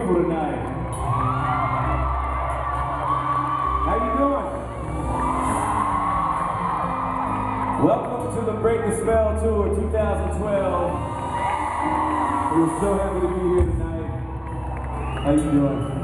beautiful tonight. How you doing? Welcome to the Break the Spell Tour 2012. We're so happy to be here tonight. How you doing?